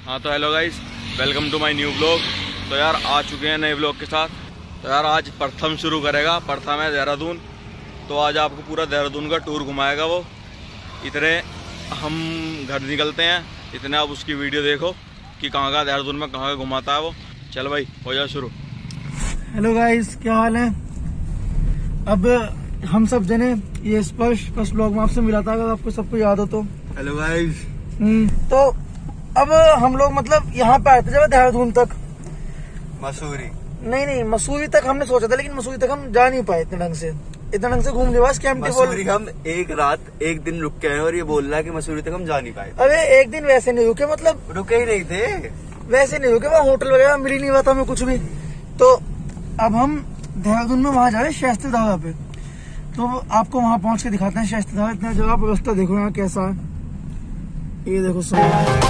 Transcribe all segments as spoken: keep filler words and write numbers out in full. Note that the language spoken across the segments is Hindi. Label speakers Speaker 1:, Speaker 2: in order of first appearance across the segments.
Speaker 1: हाँ तो hello guys, welcome to my new blog. तो यार आ चुके हैं नए ब्लॉग के साथ। तो यार आज प्रथम शुरू करेगा। प्रथम है देहरादून, तो आज आपको पूरा देहरादून का टूर घुमाएगा वो। इतने हम घर निकलते हैं, इतने आप उसकी वीडियो देखो कि कहाँ कहाँ देहरादून में कहाँ कहाँ घुमाता है वो। चल भाई हो जाए शुरू।
Speaker 2: हेलो गाइस, क्या हाल है। अब हम सब जने ये स्पर्श फर्स्ट ब्लॉग में आपसे मिला था, अगर आपको सबको याद हो तो।
Speaker 1: Hello guys.
Speaker 2: तो अब हम लोग मतलब यहाँ पे आए थे जब देहरादून तक।
Speaker 1: मसूरी
Speaker 2: नहीं नहीं मसूरी तक हमने सोचा था, लेकिन मसूरी तक हम जा नहीं पाए इतने ढंग से। इतने ढंग से घूम लिया बस।
Speaker 3: मसूरी हम एक रात एक दिन रुक के आए और ये बोल रहा है कि मसूरी तक हम जा नहीं पाए।
Speaker 2: अरे एक दिन वैसे नहीं रुके, मतलब
Speaker 3: रुके ही नहीं थे,
Speaker 2: वैसे नहीं रुके। वहाँ होटल वगैरह मिल ही नहीं हुआ था हमें कुछ भी। तो अब हम देहरादून में वहाँ जा रहे हैं शास्त्री धारा पे। तो आपको वहाँ पहुँच के दिखाते हैं शास्त्री धारा। इतना जगह पर रास्ता देखो यहाँ कैसा है, ये देखो सब।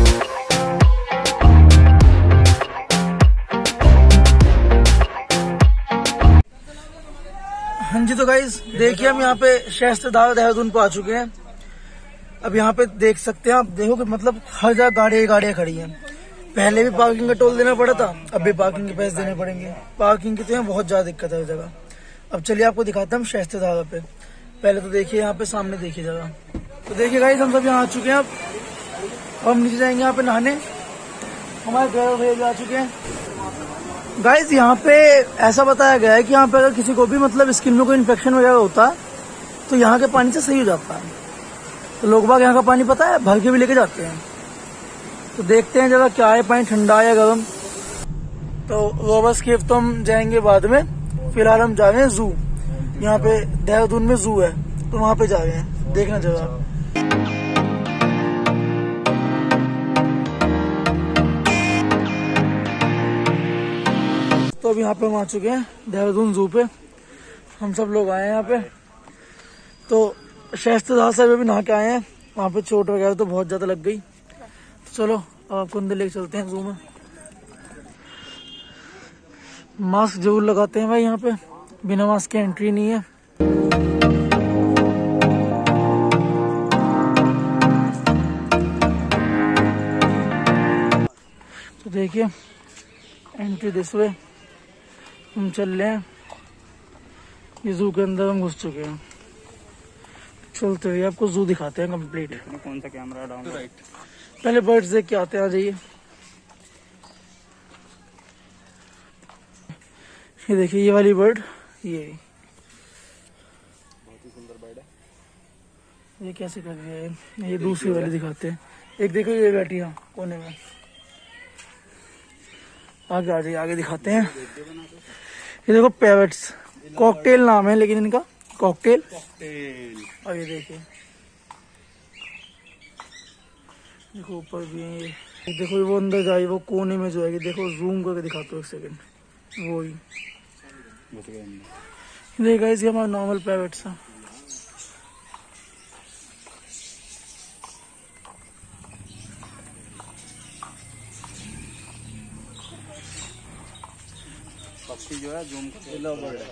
Speaker 2: हाँ जी, तो गाइज देखिए हम यहाँ पे शास्त्री धारा देहरादून पे आ चुके हैं। अब यहाँ पे देख सकते हैं आप, देखो कि मतलब हर जगह गाड़ियाँ गाड़ियाँ खड़ी हैं। पहले भी पार्किंग का टोल देना पड़ा था, अब भी पार्किंग के पैसे देने पड़ेंगे। पार्किंग की तो यहाँ बहुत ज्यादा दिक्कत है उस जगह। अब चलिए आपको दिखाते हैं हम शास्त्री धारा पे। पहले तो देखिए यहाँ पे सामने देखिए जगह। तो देखिए गाइज हम सब यहाँ आ चुके हैं। अब हम नीचे जाएंगे यहाँ पे नहाने। हमारे ड्राइवर भैया भी आ चुके हैं। गाइज यहाँ पे ऐसा बताया गया है कि यहाँ पे अगर किसी को भी मतलब स्किन में कोई इन्फेक्शन वगैरह होता है तो यहाँ के पानी से सही हो जाता है। तो लोग बाग यहाँ का पानी पता है भर के भी लेके जाते हैं। तो देखते हैं जगह क्या है, पानी ठंडा है गर्म। तो रोबर्स केव तो हम जाएंगे बाद में। फिलहाल हम जा रहे हैं जू। यहाँ पे देहरादून में जू है, तो वहाँ पे जा रहे हैं देखना जगह। तो अभी यहाँ पे हम आ चुके हैं देहरादून जू पे। हम सब लोग आए हैं यहाँ पे। तो शास्त्री धारा से भी नहा के आए हैं। वहाँ पे चोट वगैरह तो बहुत ज्यादा लग गई। तो चलो अब आपको अंदर लेके चलते हैं जू में। मास्क जरूर लगाते हैं भाई, यहाँ पे बिना मास्क के एंट्री नहीं है। तो देखिए एंट्री दिस वे। हम चल रहे हैं, ये जू के अंदर हम घुस चुके हैं। चलते हुए आपको जू दिखाते हैं कंप्लीट।
Speaker 3: कौन सा कैमरा डाउन राइट,
Speaker 2: पहले बर्ड्स देख के आते हैं। आ जाइए, ये देखिए ये वाली बर्ड, ये
Speaker 3: बहुत ही सुंदर बर्ड है।
Speaker 2: ये कैसे कर रही है। ये दूसरी वाली दिखाते हैं। एक देखो ये बैठी है कोने में। आगे आ जाइए, आगे दिखाते हैं। ये देखो पैरट्स, कॉकटेल नाम है लेकिन इनका, कॉकटेल। और ये देखिए देखो ऊपर भी है। ये देखो वो अंदर जाए, वो कोने में जो है, देखो जूम करके दिखाते हो एक सेकंड, वो ही देखा। इसी हमारा नॉर्मल पैरट्स है।
Speaker 3: पक्षी जो है जूम करके लव बर्ड है।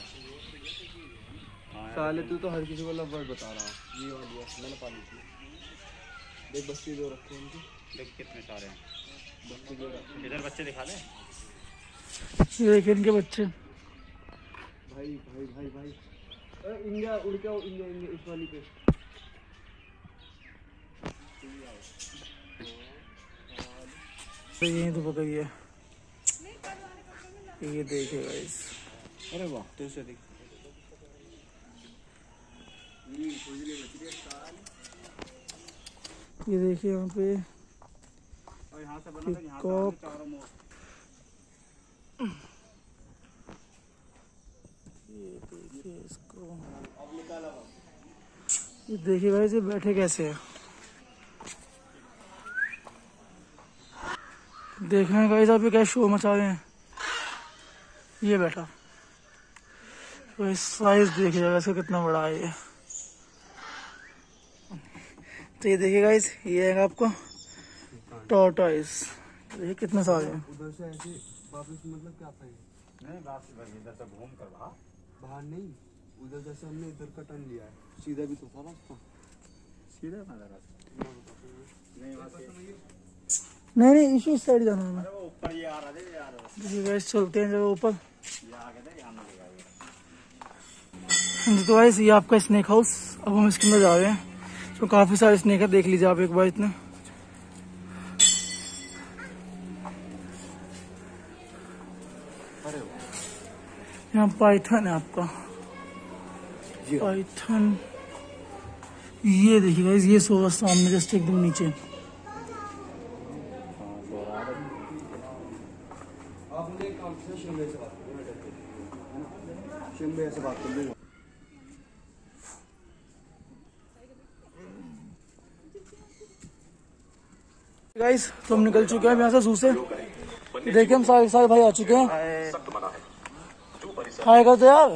Speaker 3: साले तू तो हर किसी को लव बर्ड बता रहा है। ये वाली है, मैंने पाली थी। देख बच्चे जो रखे हैं उनकी, देख कितने सारे हैं बच्चे जो रखे। इधर बच्चे दिखा दे,
Speaker 2: ये देखिए इनके बच्चे।
Speaker 3: भाई भाई भाई भाई इंडिया उड़ के आओ, इंडिया इंडिया इस वाली पे।
Speaker 2: तो यही तो पकड़ी है, ये देखिए गाइस।
Speaker 3: अरे वाह, तो से देख।
Speaker 2: ये देखिए यहाँ पे
Speaker 3: और यहाँ से बना था, यहाँ
Speaker 2: कॉक। ये देखिए इसको, ये देखिए गाइस ये बैठे कैसे है। देख रहे हैं गाइस आप, ये क्या शो मचा रहे हैं। ये बैठा, तो साइज देखिएगा इसका कितना बड़ा है ये। तो ये देखिए गाइस, ये है आपको टॉर्टोइस। देखिए कितने सारे हैं।
Speaker 3: उधर से ऐसे वापस मतलब क्या था, नहीं वापस इधर से घूम कर बाहर बाहर नहीं, उधर जैसे हमने इधर का टर्न लिया है, सीधा भी तो था रास्ता। सीधा था रास्ता नहीं,
Speaker 2: नहीं नहीं इशू इस साइड जाना है। देखिए गाइस चलते हैं जब ऊपर। तो गाइस ये आपका स्नेक हाउस, अब हम इसके अंदर जा रहे हैं। तो काफी सारे स्नेक है, देख लीजिए आप एक बार इतने। यहाँ पाइथन है आपका, पाइथन। ये देखिए गाइस ये सो रहा सामने जस्ट एकदम नीचे। गाइस तो हम निकल चुके हैं यहाँ से जू से। देखिए हम सारे सारे भाई आ चुके हैं। हाय कर दो यार।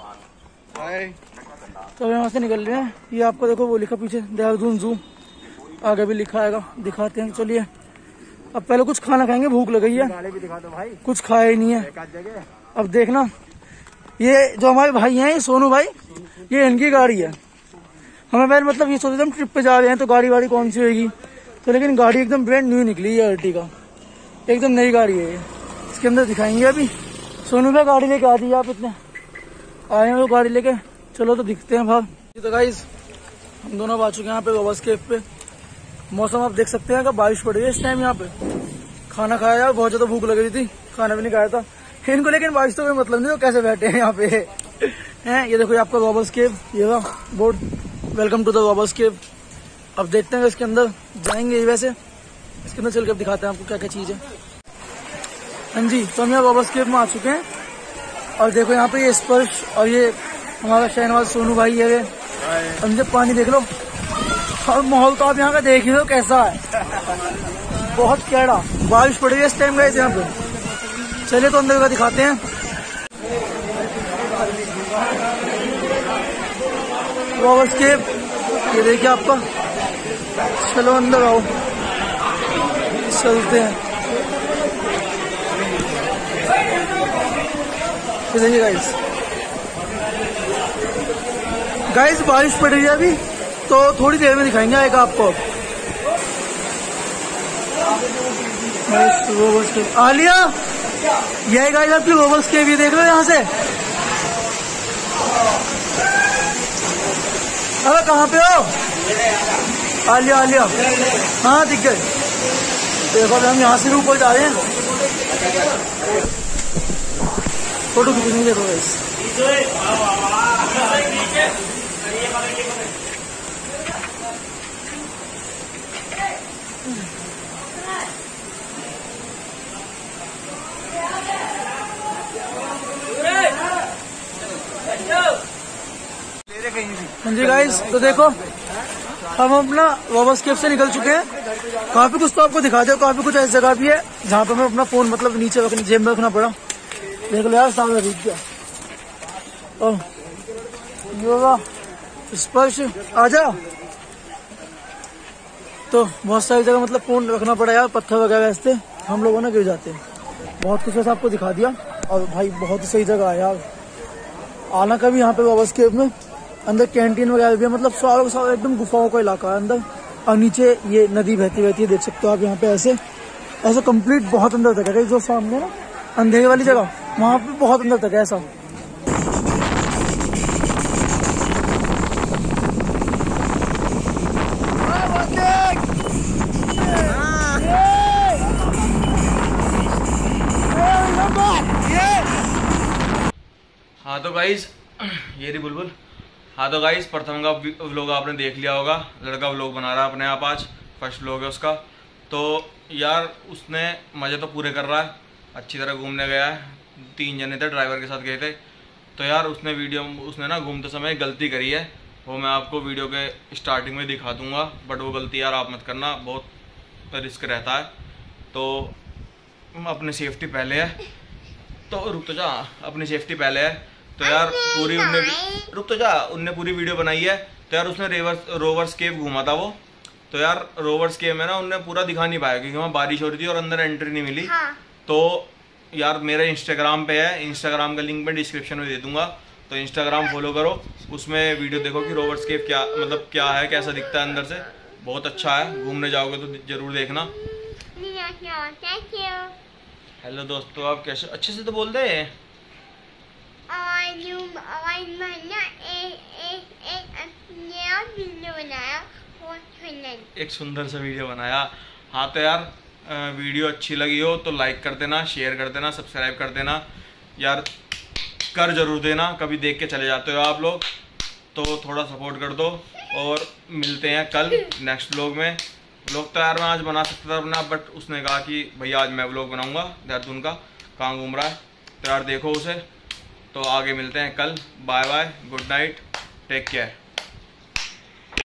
Speaker 2: तो यहाँ से निकल रहे हैं। ये आपको देखो वो लिखा पीछे देहरादून जू, आगे भी लिखा आएगा, दिखाते हैं। चलिए अब पहले कुछ खाना खाएंगे, भूख लग गई है। भी दिखा दो भाई। कुछ खाया ही नहीं है। अब देखना ये जो हमारे भाई हैं सोनू भाई, ये इनकी गाड़ी है। हमें पहले मतलब ये सोचते हम ट्रिप पे जा रहे हैं तो गाड़ी वाड़ी कौन सी होगी, तो लेकिन गाड़ी एकदम ब्रांड न्यू निकली है, अर्टिगा एकदम नई गाड़ी है ये। इसके अंदर दिखाएंगे अभी। सोनू भाई गाड़ी लेके आ दी आप, इतने आए हैं वो गाड़ी लेके। चलो तो दिखते हैं बाहर। तो गाइस हम दोनों आ चुके हैं यहाँ पे रोबर्स केव पे। मौसम आप देख सकते हैं कि बारिश पड़ रही है इस टाइम यहाँ पे। खाना खाया यार, बहुत ज्यादा भूख लग रही थी, खाना भी नहीं खाया था इनको, लेकिन बारिश तो कोई मतलब नहीं, तो कैसे बैठे हैं यहाँ पे हैं। ये देखो ये आपका रोबर्स केव, ये रहा board, welcome to the robbers cave. अब देखते हैं इसके अंदर जाएंगे। वैसे इसके अंदर चल के दिखाते हैं आपको क्या क्या चीज है। हाँ जी तो हम यहाँ रोबर्स केव में आ चुके हैं। और देखो यहाँ पे ये स्पर्श और ये हमारा शहनवाज सोनू भाई है। अंदर पानी देख लो और माहौल तो आप यहाँ का देख ही लो कैसा है, बहुत कैड़ा। बारिश पड़ रही है इस टाइम गए थे यहाँ पे। चलिए तो अंदर का दिखाते हैं। रोबर्स केव ये देखिए आपका। चलो अंदर आओ, चलते हैं। देखिए गाइस गाइस बारिश पड़ रही है अभी, तो थोड़ी देर में दिखाएंगे एक आपको। रोबर्स केव आलिया, यही गाइस आपकी रोबर्स केव, ये देख लो यहाँ से। अरे कहाँ पे हो? आलिया आलिया, हाँ दिख गए। देखो हम यहाँ से ऊपर जा रहे हैं, फोटो खींचेंगे। देखो गाइस हाँ जी गाइस तो देखो हम अपना रोबर्स केव से निकल चुके हैं। काफी कुछ तो आपको दिखा दे, काफी कुछ ऐसी जगह भी है जहाँ पे हमें अपना फोन मतलब नीचे रखने जेब में रखना पड़ा। देख लो यार सामने रुक गया। और स्पर्श आ जा, तो बहुत सारी जगह मतलब फोन रखना पड़ा यार, पत्थर वगैरह ऐसे हम लोगों ने गिर जाते हैं। बहुत कुछ ऐसा आपको दिखा दिया। और भाई बहुत ही सही जगह है यार आना कभी यहाँ पे रोबर्स केव में। अंदर कैंटीन वगैरह भी है, मतलब सारा सारा एकदम गुफाओं का इलाका है अंदर। और नीचे ये नदी बहती बहती है, देख सकते हो आप यहाँ पे। ऐसे ऐसे कंप्लीट बहुत अंदर तक है, जो सामने ना अंधेरे वाली जगह वहाँ पे बहुत अंदर तक है ऐसा।
Speaker 1: हाँ तो गाइज ये रही बुलबुल। हाँ तो गाइज प्रथम का व्लॉग आपने देख लिया होगा। लड़का व्लॉग बना रहा है अपने आप, आज फर्स्ट व्लॉग है उसका। तो यार उसने मज़े तो पूरे कर रहा है, अच्छी तरह घूमने गया है। तीन जने थे, ड्राइवर के साथ गए थे। तो यार उसने वीडियो उसने ना घूमते समय गलती करी है, वो मैं आपको वीडियो के स्टार्टिंग में दिखा दूंगा। बट वो गलती यार आप मत करना, बहुत रिस्क रहता है। तो अपनी सेफ्टी पहले है, तो रुक तो जा, अपनी सेफ्टी पहले है। तो यार पूरी उनने रुक तो जा उनने पूरी वीडियो बनाई है। तो यार उसने रेवर्स रोवर्स केव घूमा था वो। तो यार रोवर्स केव में ना उनने पूरा दिखा नहीं पाया क्योंकि वहाँ बारिश हो रही थी और अंदर एंट्री नहीं मिली। हाँ। तो यार मेरे इंस्टाग्राम पे है, इंस्टाग्राम का लिंक मैं डिस्क्रिप्शन में दे दूंगा, तो इंस्टाग्राम फॉलो करो, उसमें वीडियो देखो कि रोवर्स केव क्या मतलब क्या है, कैसा दिखता है अंदर से। बहुत अच्छा है, घूमने जाओगे तो जरूर देखना।
Speaker 4: Thank you.
Speaker 1: हेलो दोस्तों, आप कैसे? अच्छे से तो बोल दे।
Speaker 4: और यू और मैंने एक एक एक नया वीडियो बनाया, बहुत सुंदर
Speaker 1: एक सुंदर सा वीडियो बनाया। हाँ तो यार, वीडियो अच्छी लगी हो तो लाइक कर देना, शेयर कर देना, सब्सक्राइब कर देना यार, कर जरूर देना। कभी देख के चले जाते हो आप लोग तो थोड़ा सपोर्ट कर दो। और मिलते हैं कल नेक्स्ट व्लॉग में। व्लॉग तो यार मैं आज बना सकता था अपना, बट उसने कहा कि भैया आज मैं व्लॉग बनाऊंगा देहरादून का, कहाँ घूम रहा है, तो यार देखो उसे। तो आगे मिलते हैं कल। Bye bye, good night, take care.